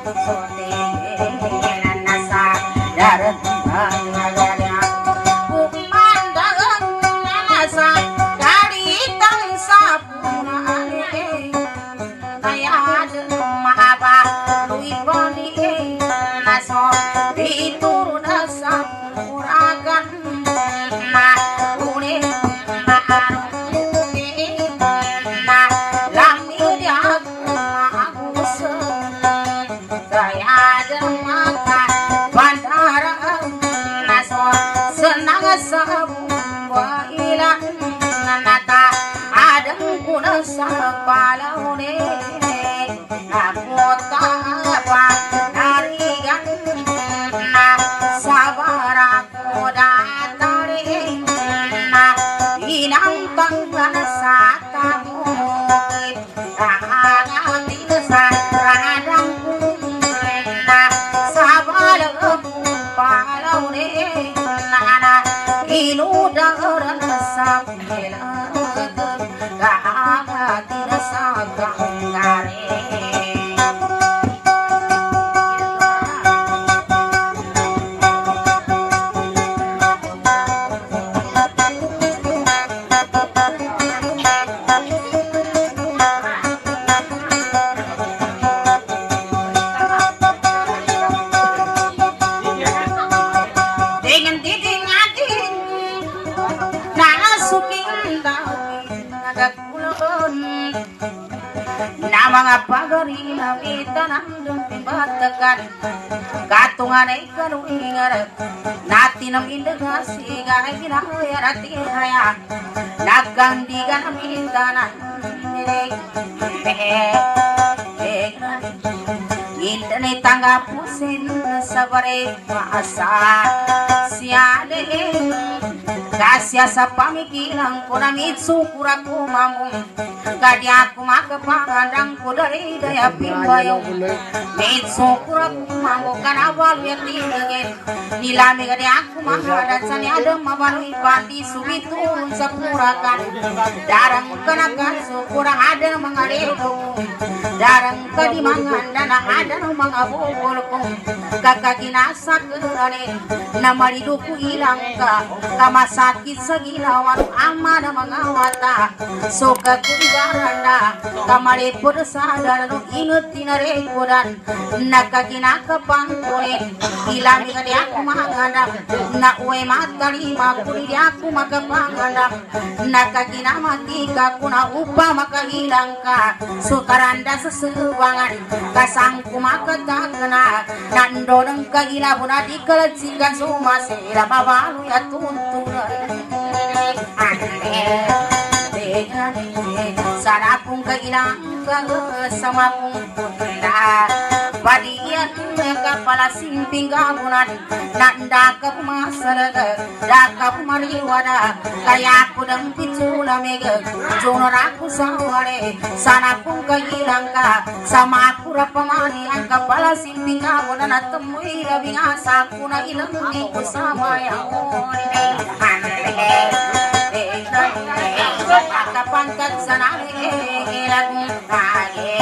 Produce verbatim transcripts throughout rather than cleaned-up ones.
Katungan ay kanuingar Nati nam indagasi Gaya binaya nati haya Naggandigan am indanan Indani tangga pusin Sabare maasa Siade Kasya sa pamikilang ko na mitsukura ko mamong Kadi ako makapangandang ko dari daya pimbayong Mitsukura ko mamong kanawal yung tinagin Nilami kadi ako makadat sa niadang mabaroy pati Sumitulong sa kurakan Darang kanakan so kurang ada ng mga redo Darang kadimangan na ada ng mga bukol ko Kakaginasak ko rin Na marido ko ilang ka Kamasa sakit sa gilawan ama na mga mata so kagundaran na kamali po sa darano inut tinarekodan nakaginakapangkunin ilami ka di ako makaganap na uwe matalima kuni di ako makapanganap nakaginamati ka kuna upa makahilang ka so karanda sa subangan kasang kumakatagana nando ng kagilabu na di kalatsikan sumasira mabalo ya tuntunan sana pun kailang sama punta Padian kepala simping gabunan nanda ke masalaga daka mariwada kaya aku dang picula mega jono raku saware sana pun kailang ka sama aku rapamani ang kepala simping gabunan atemui rabing asa kuna ilang ku sama yang Kapangkat sana ilang kaya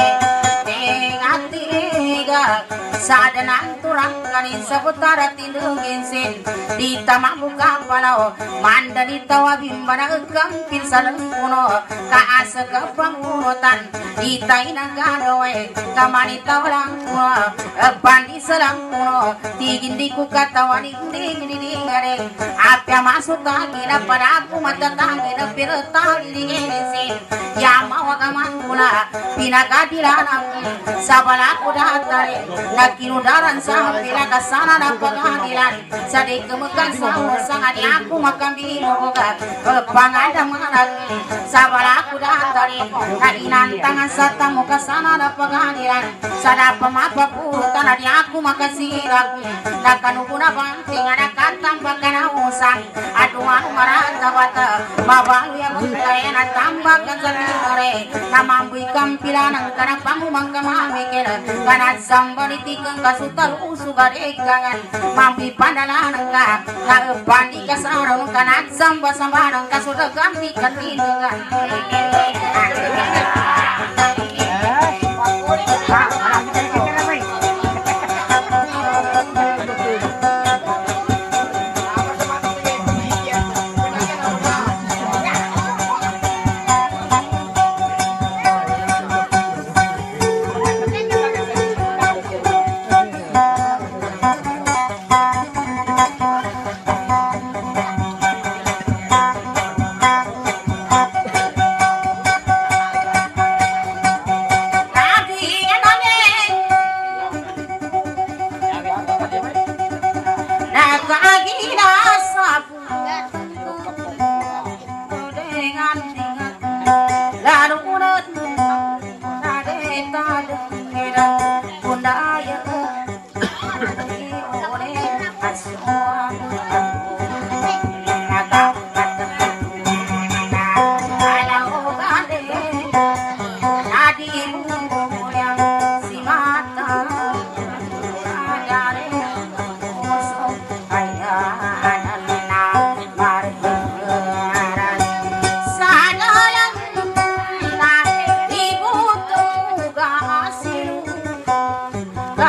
Tingatiga Sadanan turang kanin seputar tindungin sin Di tamang buka palau Manda di tawa bimbana egam pinsalan kuno Kaasa kepangunutan Di tainang gadowe Kamani tawalang kuno Bandi selang kuno Tigin di kuka tawani Tingin di dingare Apya masuk tagina pada aku mata tagina Pirata dingin sin Ya mawa kamangula Pinagadilan aku Sabalaku datare Nakinudaran sa pinakasana na pangadilan Sa di kemekan sa usangan Aku makan binuga Pangadang manag Sabalaku datare Nainantangan sa tamu kasana na pangadilan Sa da pamapaputan Di aku makasirag Nakanubo na banting Nakatang pagkanausan Aduan marata bata Mabalo ya kaya na tambakan sa nilore Namamboy kampilan Ang kanapamu mangkamamikil Kanat sambali tikang kasutal usugaregangan Mampi pandalan ka Naepandi kasaraw Kanat samba sambarang kasudagang di katindagan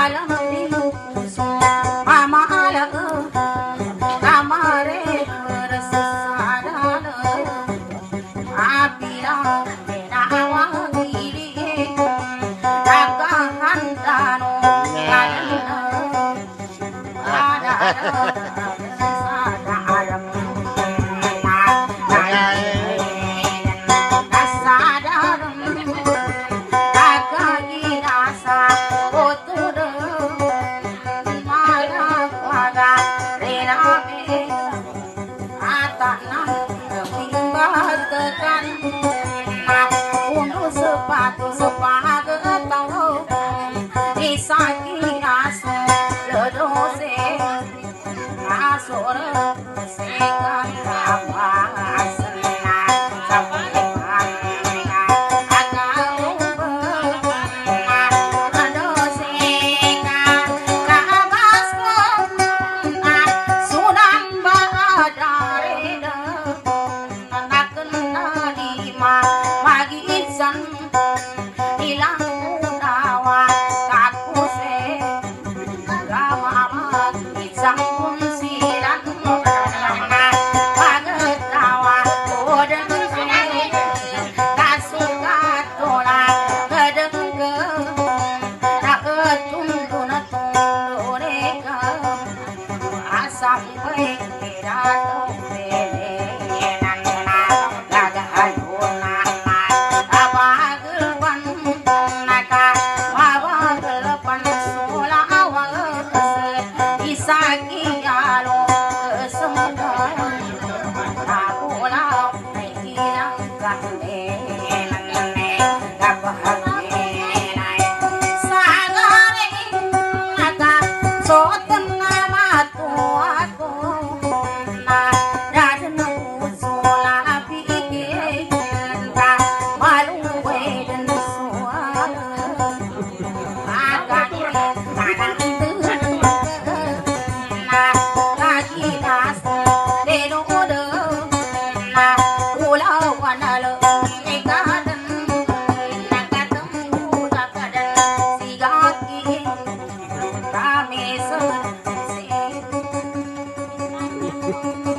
alam di kusum mama ala kamare bersesada apila menawa diri dagangan dano kalena ada ada alam sepatu sepatu tahu disaki asu ledose asur sekan apa asna sampai mana akau ledose kan kabas sunang badare nak kena lima pagi san hilang unawa kaku se gama isang pun silang pagetawa odeng se kasuka tola gedeng ke nak ketundu na tundu reka asam bae kira pele nana laga ayuna Kami